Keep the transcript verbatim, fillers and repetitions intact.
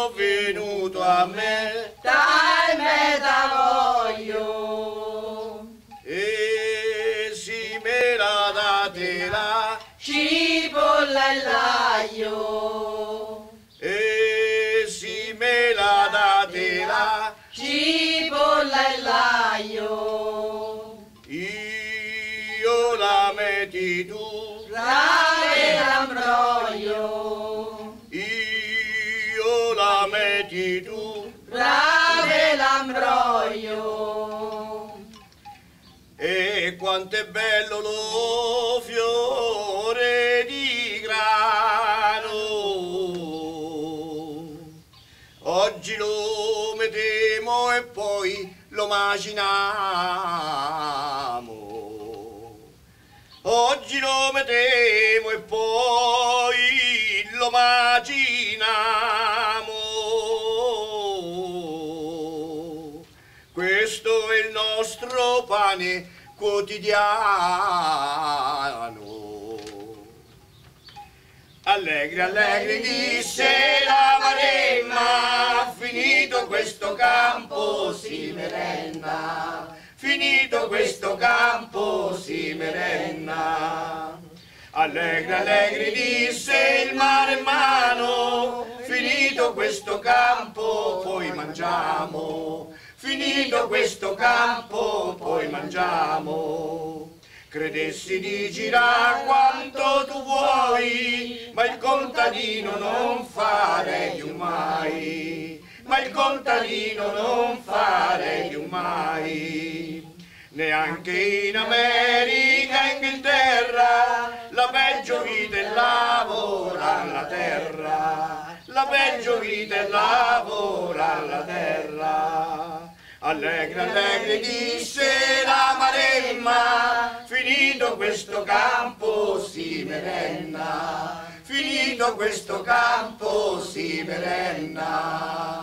venuto a me, dai me da voglio, e si me la date là, cipolla e l'aglio, e si me la date là, cipolla e l'aglio, io la metti tu, rave l'ambroglio, io la metti tu, rave l'ambroglio, e quanto è bello lo fiore di grano, oggi lo mettiamo e poi lo maciniamo. Oggi lo mettiamo e poi lo maciniamo. Questo è il nostro pane quotidiano. Allegri, allegri, disse la Maremma, finito questo campo si merenda, finito questo campo si merenda. Allegri, allegri, disse il maremmano, finito questo campo poi mangiamo, finito questo campo poi mangiamo. Credessi di girare quanto tu vuoi, ma il contadino non fare più mai, ma il contadino non fare più mai. Neanche in America, Inghilterra, la peggio vita è lavora alla terra, la peggio vita è lavora alla terra. Allegri, allegri, disse la Maremma, finito questo campo si merenda, finito questo campo si merenda.